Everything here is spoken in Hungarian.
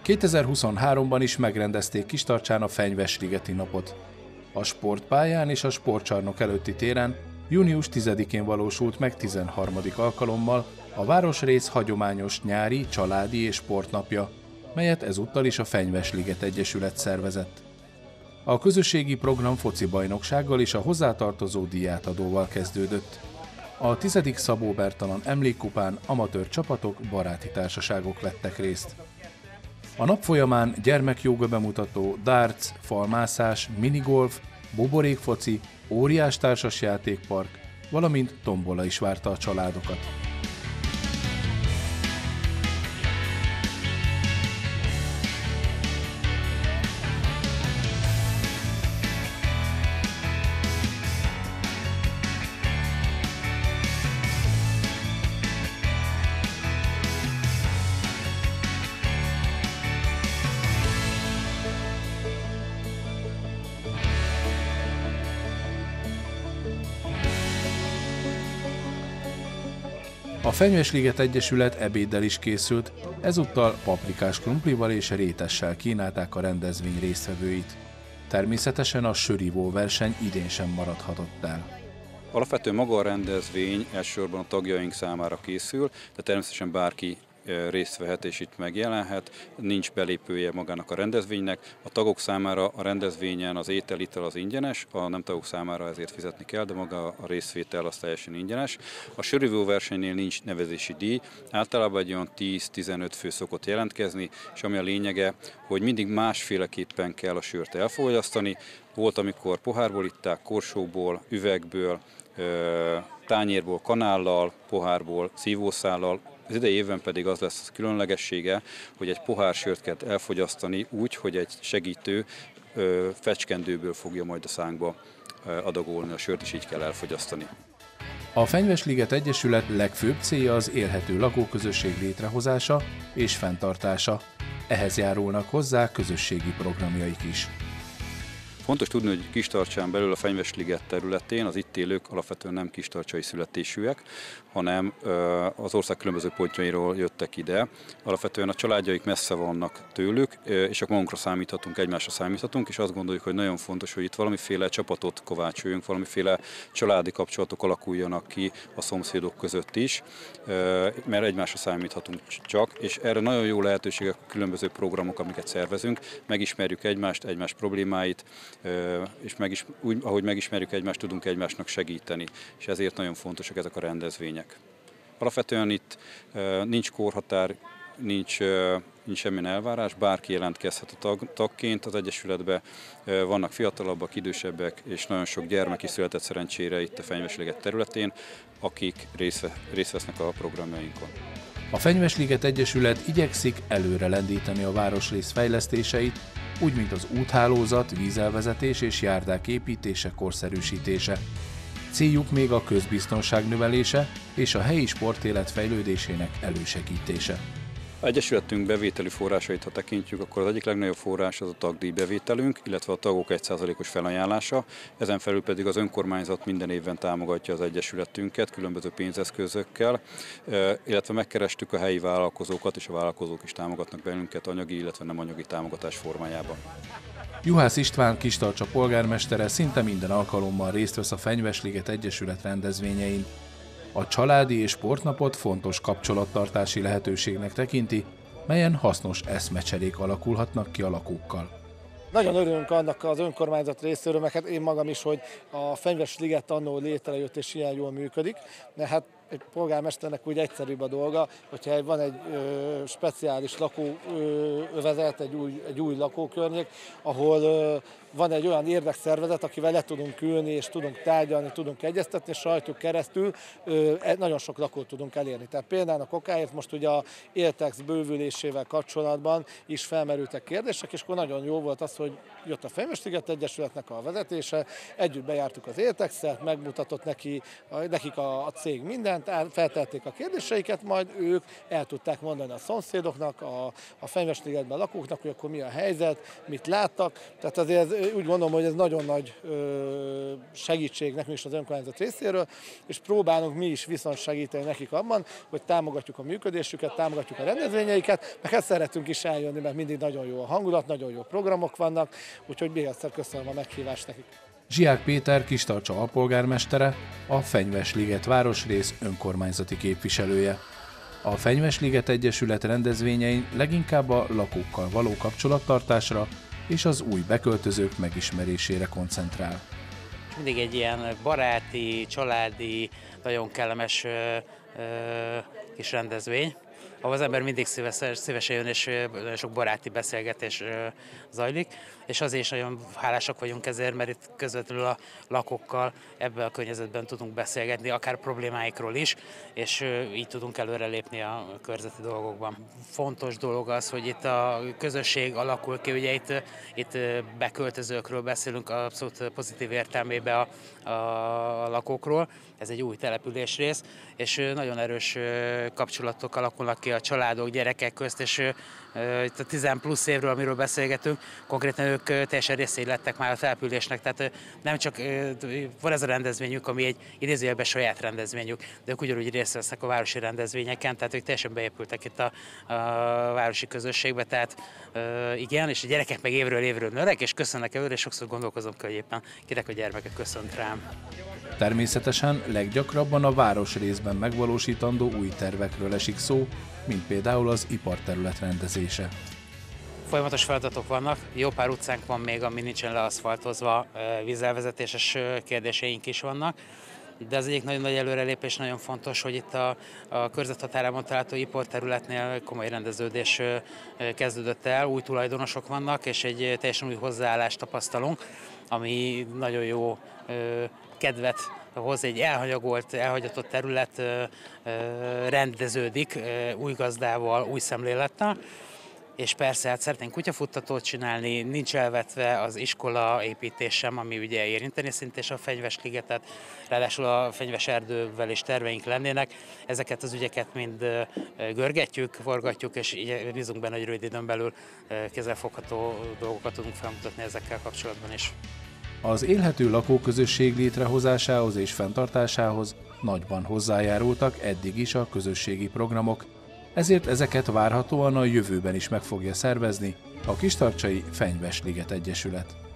2023-ban is megrendezték Kistarcsán a Fenyvesligeti napot. A sportpályán és a sportcsarnok előtti téren június 10-én valósult meg 13. alkalommal a városrész hagyományos nyári, családi és sportnapja, melyet ezúttal is a Fenyvesliget Egyesület szervezett. A közösségi program foci bajnoksággal és a hozzátartozó díjátadóval kezdődött. A 10. Szabó Bertalan emlékkupán amatőr csapatok, baráti társaságok vettek részt. A nap folyamán gyermekjóga bemutató, darts, falmászás, minigolf, buborékfoci, óriás társasjátékpark, valamint tombola is várta a családokat. A Fenyvesliget Egyesület ebéddel is készült, ezúttal paprikás krumplival és rétessel kínálták a rendezvény résztvevőit. Természetesen a sörívó verseny idén sem maradhatott el. Alapvetően maga a rendezvény elsősorban a tagjaink számára készül, de természetesen bárki részt vehet és itt megjelenhet, nincs belépője magának a rendezvénynek. A tagok számára a rendezvényen az étel-ital az ingyenes, a nem tagok számára ezért fizetni kell, de maga a részvétel az teljesen ingyenes. A sörívó versenynél nincs nevezési díj, általában egy olyan 10-15 fő szokott jelentkezni, és ami a lényege, hogy mindig másféleképpen kell a sört elfogyasztani. Volt, amikor pohárból itták, korsóból, üvegből, tányérból, kanállal, pohárból, szívószállal. Az idei évben pedig az lesz a különlegessége, hogy egy pohár sört kell elfogyasztani úgy, hogy egy segítő fecskendőből fogja majd a szánkba adagolni a sört, és így kell elfogyasztani. A Fenyvesliget Egyesület legfőbb célja az élhető lakóközösség létrehozása és fenntartása. Ehhez járulnak hozzá közösségi programjaik is. Fontos tudni, hogy Kistarcsán belül a Fenyvesliget területén az itt élők alapvetően nem kistarcsai születésűek, hanem az ország különböző pontjairól jöttek ide. Alapvetően a családjaik messze vannak tőlük, és akkor magunkra számíthatunk, egymásra számíthatunk, és azt gondoljuk, hogy nagyon fontos, hogy itt valamiféle csapatot kovácsoljunk, valamiféle családi kapcsolatok alakuljanak ki a szomszédok között is, mert egymásra számíthatunk csak, és erre nagyon jó lehetőségek a különböző programok, amiket szervezünk, megismerjük egymást, egymás problémáit, és ahogy megismerjük egymást, tudunk egymásnak segíteni, és ezért nagyon fontosak ezek a rendezvények. Alapvetően itt nincs korhatár, nincs semmilyen elvárás, bárki jelentkezhet a tagként az Egyesületbe, vannak fiatalabbak, idősebbek, és nagyon sok gyermek is született szerencsére itt a Fenyvesliget területén, akik részt vesznek a programjainkon. A Fenyvesliget Egyesület igyekszik előre lendíteni a városrész fejlesztéseit, úgy mint az úthálózat, vízelvezetés és járdák építése, korszerűsítése. Céljuk még a közbiztonság növelése és a helyi sportélet fejlődésének elősegítése. A Egyesületünk bevételi forrásait, ha tekintjük, akkor az egyik legnagyobb forrás az a tagdíjbevételünk, illetve a tagok 1%-os felajánlása. Ezen felül pedig az önkormányzat minden évben támogatja az Egyesületünket különböző pénzeszközökkel, illetve megkerestük a helyi vállalkozókat, és a vállalkozók is támogatnak bennünket anyagi, illetve nem anyagi támogatás formájában. Juhász István Kistarcsa polgármestere szinte minden alkalommal részt vesz a Fenyvesliget Egyesület rendezvényein. A családi és sportnapot fontos kapcsolattartási lehetőségnek tekinti, melyen hasznos eszmecserék alakulhatnak ki a lakókkal. Nagyon örülünk annak az önkormányzat részéről, mert hát én magam is, hogy a Fenyvesliget annó létrejött és ilyen jól működik, de hát egy polgármesternek úgy egyszerűbb a dolga, hogyha van egy speciális lakóövezet, egy új lakókörnyék, ahol van egy olyan érdekszervezet, akivel le tudunk ülni és tudunk tárgyalni, tudunk egyeztetni, és rajtuk keresztül nagyon sok lakót tudunk elérni. Tehát például a Kokáért most ugye a Éltex bővülésével kapcsolatban is felmerültek kérdések, és akkor nagyon jó volt az, hogy jött a Fenyvesliget Egyesületnek a vezetése, együtt bejártuk az Éltexet, megmutatott nekik a cég mindent, feltették a kérdéseiket, majd ők el tudták mondani a szomszédoknak, a Fenyvesligetben lakóknak, hogy akkor mi a helyzet, mit láttak. Tehát azért úgy gondolom, hogy ez nagyon nagy segítség nekünk is az önkormányzat részéről, és próbálunk mi is viszont segíteni nekik abban, hogy támogatjuk a működésüket, támogatjuk a rendezvényeiket, meg ezt szeretünk is eljönni, mert mindig nagyon jó a hangulat, nagyon jó programok vannak, úgyhogy még egyszer köszönöm a meghívást nekik. Zsiák Péter Kistarcsa alpolgármestere, a Fenyvesliget városrész önkormányzati képviselője. A Fenyvesliget Egyesület rendezvényein leginkább a lakókkal való kapcsolattartásra és az új beköltözők megismerésére koncentrál. Mindig egy ilyen baráti, családi, nagyon kellemes kis rendezvény, ahol az ember mindig szívesen jön, és nagyon sok baráti beszélgetés zajlik, és azért is nagyon hálásak vagyunk ezért, mert itt közvetlenül a lakókkal ebben a környezetben tudunk beszélgetni, akár problémáikról is, és így tudunk előrelépni a körzeti dolgokban. Fontos dolog az, hogy itt a közösség alakul ki, ugye itt beköltözőkről beszélünk, abszolút pozitív értelmében a lakókról. Ez egy új településrész, és nagyon erős kapcsolatok alakulnak ki a családok, gyerekek közt, és itt a 10 plusz évről, amiről beszélgetünk, konkrétan ők teljesen részei lettek már a településnek, tehát nem csak van ez a rendezvényük, ami egy idézőjelben saját rendezvényük, de ők ugyanúgy részt vesznek a városi rendezvényeken, tehát ők teljesen beépültek itt a városi közösségbe, tehát igen, és a gyerekek meg évről évről nőnek, és köszönnek előre, és sokszor gondolkozom, hogy éppen kinek a gyermeke köszönt rám. Természetesen leggyakrabban a városrészben megvalósítandó új tervekről esik szó, mint például az iparterület rendezése. Folyamatos feladatok vannak, jó pár utcánk van még, ami nincsen leaszfaltozva, vízelvezetéses kérdéseink is vannak, de az egyik nagyon nagy előrelépés, nagyon fontos, hogy itt a körzethatárában található iparterületnél komoly rendeződés kezdődött el, új tulajdonosok vannak, és egy teljesen új hozzáállást tapasztalunk, ami nagyon jó kedvet hoz, egy elhagyatott terület rendeződik új gazdával, új szemlélettel, és persze hát szeretnénk kutyafuttatót csinálni, nincs elvetve az iskola építés sem, ami ugye érinteni szintén a Fenyvesligetet, ráadásul a fenyves erdővel is terveink lennének. Ezeket az ügyeket mind görgetjük, forgatjuk, és bízunk benne, hogy rövid időn belül kézzelfogható dolgokat tudunk felmutatni ezekkel kapcsolatban is. Az élhető lakóközösség létrehozásához és fenntartásához nagyban hozzájárultak eddig is a közösségi programok, ezért ezeket várhatóan a jövőben is meg fogja szervezni a Kistarcsai Fenyvesliget Egyesület.